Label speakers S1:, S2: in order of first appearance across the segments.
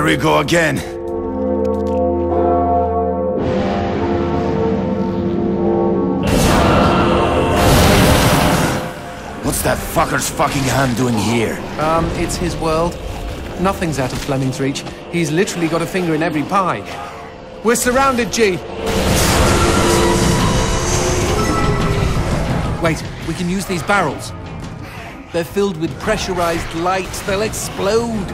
S1: There we go again. What's that fucker's fucking hand doing here?
S2: It's his world. Nothing's out of Fleming's reach. He's literally got a finger in every pie. We're surrounded, G! Wait, we can use these barrels. They're filled with pressurized light. They'll explode.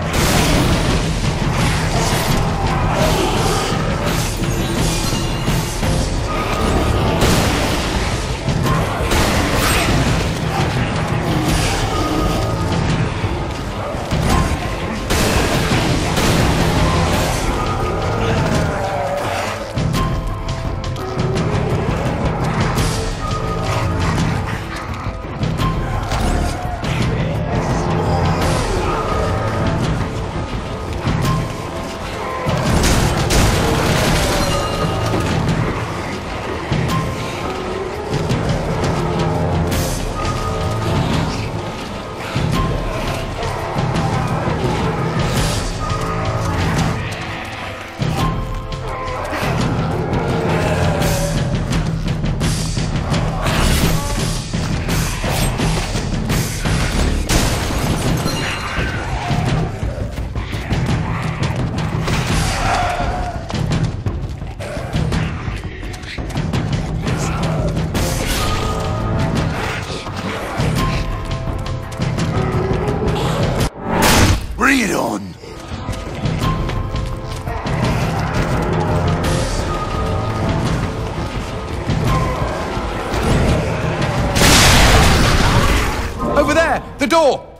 S1: Bring it on!
S2: Over there! The door!